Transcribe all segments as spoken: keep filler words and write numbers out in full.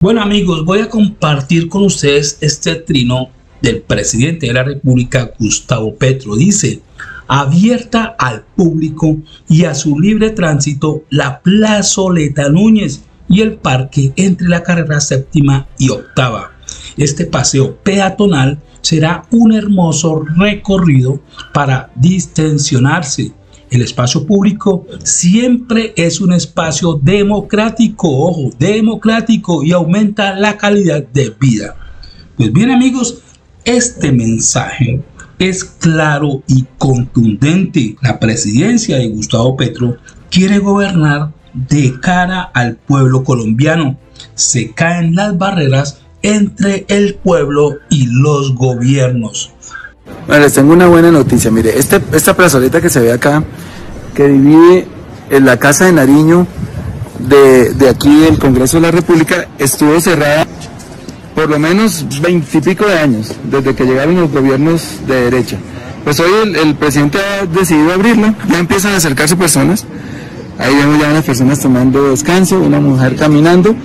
Bueno amigos, voy a compartir con ustedes este trino del presidente de la República, Gustavo Petro. Dice: abierta al público y a su libre tránsito la plazoleta Núñez y el parque entre la carrera séptima y octava. Este paseo peatonal será un hermoso recorrido para distensionarse. El espacio público siempre es un espacio democrático, ojo, democrático, y aumenta la calidad de vida. Pues bien amigos, este mensaje es claro y contundente. La presidencia de Gustavo Petro quiere gobernar de cara al pueblo colombiano. Se caen las barreras entre el pueblo y los gobiernos. Bueno, les tengo una buena noticia. Mire, este, esta plazoleta que se ve acá, que divide en la Casa de Nariño de, de aquí del Congreso de la República, estuvo cerrada por lo menos veintipico de años, desde que llegaron los gobiernos de derecha. Pues hoy el, el presidente ha decidido abrirla, ya empiezan a acercarse personas, ahí vemos ya unas personas tomando descanso, una mujer caminando,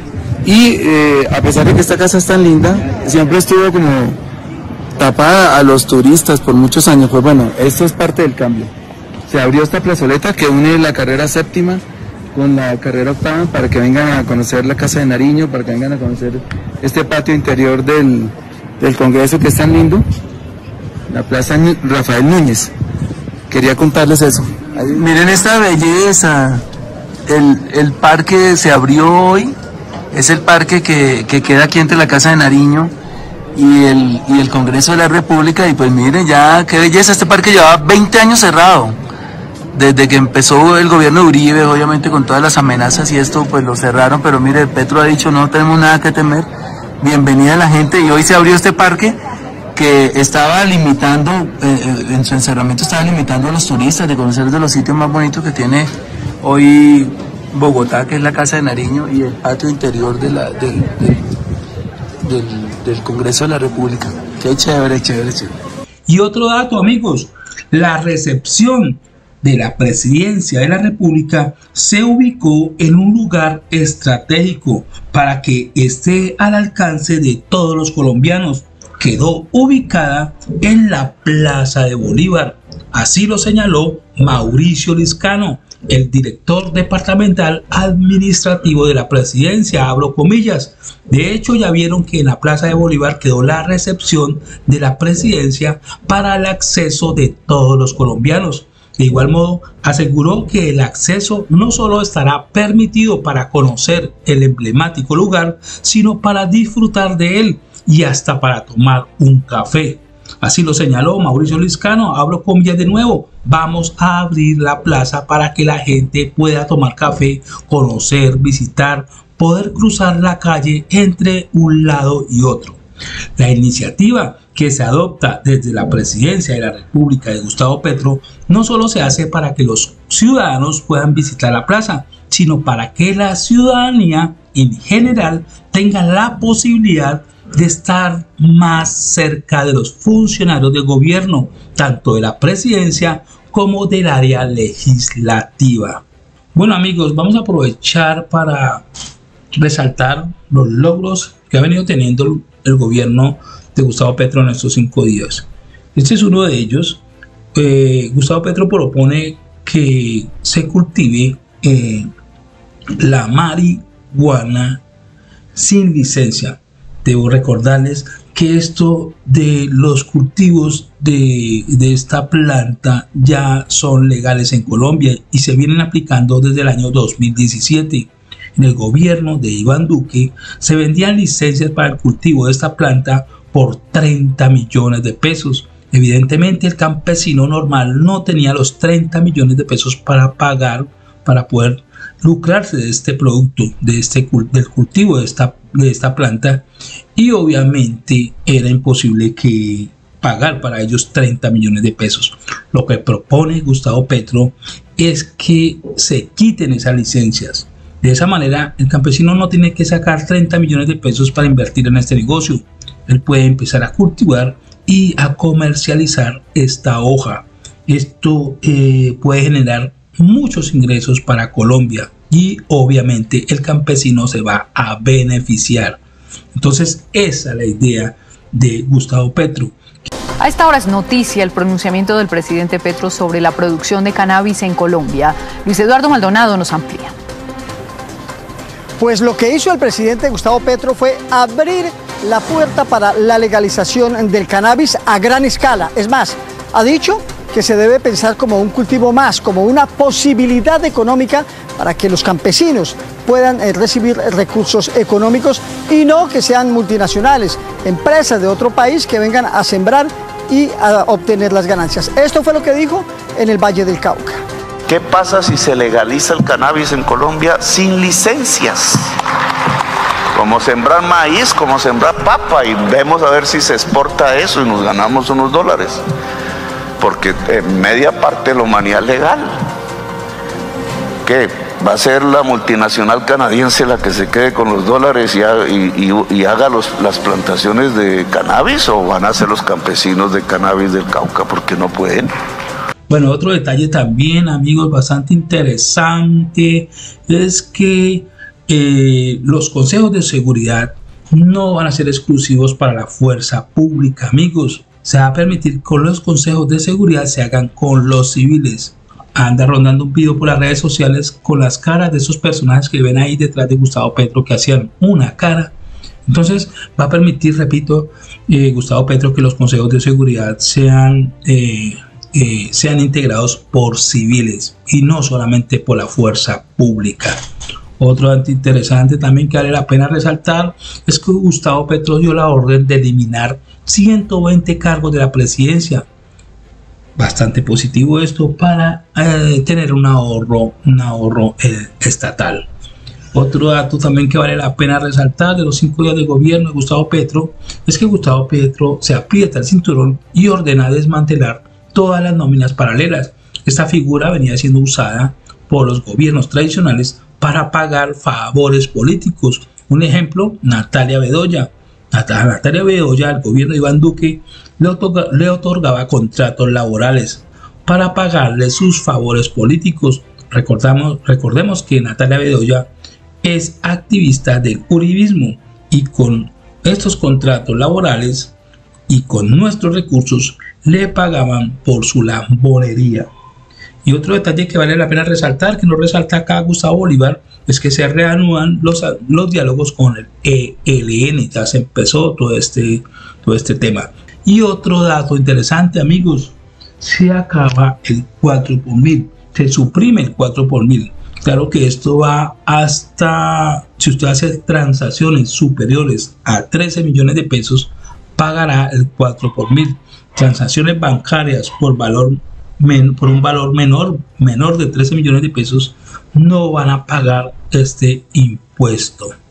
y eh, a pesar de que esta casa es tan linda, siempre estuvo como tapada a los turistas por muchos años. Pues bueno, esto es parte del cambio. Se abrió esta plazoleta que une la carrera séptima con la carrera octava para que vengan a conocer la Casa de Nariño, para que vengan a conocer este patio interior del, del Congreso que es tan lindo, la Plaza Rafael Núñez. Quería contarles eso. Ahí, miren esta belleza, el, el parque se abrió hoy, es el parque que, que queda aquí entre la Casa de Nariño y el, y el Congreso de la República, y pues miren ya qué belleza. Este parque llevaba veinte años cerrado, desde que empezó el gobierno de Uribe, obviamente con todas las amenazas y esto pues lo cerraron, pero mire, Petro ha dicho no tenemos nada que temer, bienvenida a la gente, y hoy se abrió este parque que estaba limitando, eh, en su encerramiento estaba limitando a los turistas de conocer de los sitios más bonitos que tiene hoy Bogotá, que es la Casa de Nariño y el patio interior de la, del, del, del, del Congreso de la República. Qué chévere, chévere, chévere. Y otro dato amigos, la recepción de la presidencia de la República se ubicó en un lugar estratégico para que esté al alcance de todos los colombianos. Quedó ubicada en la Plaza de Bolívar. Así lo señaló Mauricio Liscano, el director departamental administrativo de la presidencia, abro comillas. De hecho, ya vieron que en la Plaza de Bolívar quedó la recepción de la presidencia para el acceso de todos los colombianos. De igual modo, aseguró que el acceso no solo estará permitido para conocer el emblemático lugar, sino para disfrutar de él y hasta para tomar un café. Así lo señaló Mauricio Liscano, abro comillas de nuevo, vamos a abrir la plaza para que la gente pueda tomar café, conocer, visitar, poder cruzar la calle entre un lado y otro. La iniciativa que se adopta desde la presidencia de la República de Gustavo Petro no solo se hace para que los ciudadanos puedan visitar la plaza, sino para que la ciudadanía en general tenga la posibilidad de estar más cerca de los funcionarios del gobierno, tanto de la presidencia como del área legislativa. Bueno amigos, vamos a aprovechar para resaltar los logros que ha venido teniendo el gobierno de Gustavo Petro en estos cinco días. Este es uno de ellos. Eh, Gustavo Petro propone que se cultive eh, la marihuana sin licencia. Debo recordarles que esto de los cultivos de, de esta planta ya son legales en Colombia y se vienen aplicando desde el año dos mil diecisiete. En el gobierno de Iván Duque se vendían licencias para el cultivo de esta planta por treinta millones de pesos. Evidentemente el campesino normal no tenía los treinta millones de pesos para pagar, para poder lucrarse de este producto, de este, del cultivo de esta, de esta planta, y obviamente era imposible que pagar para ellos treinta millones de pesos. Lo que propone Gustavo Petro es que se quiten esas licencias. De esa manera el campesino no tiene que sacar treinta millones de pesos para invertir en este negocio. Él puede empezar a cultivar y a comercializar esta hoja. Esto eh, puede generar muchos ingresos para Colombia, y obviamente el campesino se va a beneficiar. Entonces esa es la idea de Gustavo Petro. A esta hora es noticia el pronunciamiento del presidente Petro sobre la producción de cannabis en Colombia. Luis Eduardo Maldonado nos amplía. Pues lo que hizo el presidente Gustavo Petro fue abrir la puerta para la legalización del cannabis a gran escala. Es más, ha dicho que se debe pensar como un cultivo más, como una posibilidad económica para que los campesinos puedan eh, recibir recursos económicos y no que sean multinacionales, empresas de otro país que vengan a sembrar y a obtener las ganancias. Esto fue lo que dijo en el Valle del Cauca. ¿Qué pasa si se legaliza el cannabis en Colombia sin licencias? Como sembrar maíz, como sembrar papa, y vemos a ver si se exporta eso y nos ganamos unos dólares. Porque en media parte de la humanidad es legal. ¿Qué? ¿Va a ser la multinacional canadiense la que se quede con los dólares y, y, y, y haga los, las plantaciones de cannabis, o van a ser los campesinos de cannabis del Cauca porque no pueden? Bueno, otro detalle también, amigos, bastante interesante, es que eh, los consejos de seguridad no van a ser exclusivos para la fuerza pública, amigos. Se va a permitir que los consejos de seguridad se hagan con los civiles. Anda rondando un video por las redes sociales con las caras de esos personajes que ven ahí detrás de Gustavo Petro, que hacían una cara. Entonces va a permitir, repito, eh, Gustavo Petro, que los consejos de seguridad sean, eh, eh, sean integrados por civiles y no solamente por la fuerza pública. Otro dato interesante también que vale la pena resaltar es que Gustavo Petro dio la orden de eliminar ciento veinte cargos de la presidencia. Bastante positivo esto para eh, tener un ahorro, un ahorro eh, estatal. Otro dato también que vale la pena resaltar de los cinco días de gobierno de Gustavo Petro es que Gustavo Petro se aprieta el cinturón y ordena desmantelar todas las nóminas paralelas. Esta figura venía siendo usada por los gobiernos tradicionales para pagar favores políticos. Un ejemplo, Natalia Bedoya. A Natalia Bedoya, el gobierno de Iván Duque le, otorga, le otorgaba contratos laborales para pagarle sus favores políticos. Recordamos, recordemos que Natalia Bedoya es activista del uribismo y con estos contratos laborales y con nuestros recursos le pagaban por su lambonería. Y otro detalle que vale la pena resaltar, que nos resalta acá Gustavo Bolívar, es que se reanudan los, los diálogos con el E L N. Ya se empezó todo este, todo este tema. Y otro dato interesante, amigos, se acaba el cuatro por mil, se suprime el cuatro por mil. Claro que esto va hasta, si usted hace transacciones superiores a trece millones de pesos, pagará el cuatro por mil. Transacciones bancarias por valor Men, por un valor menor, menor de trece millones de pesos no van a pagar este impuesto.